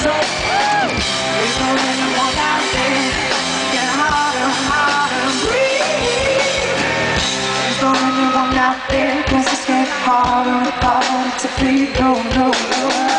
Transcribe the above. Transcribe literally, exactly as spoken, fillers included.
So is there anyone out there? Get harder, harder to breathe. Is there anyone out there? Guess it's getting harder and harder to breathe. No, no, no.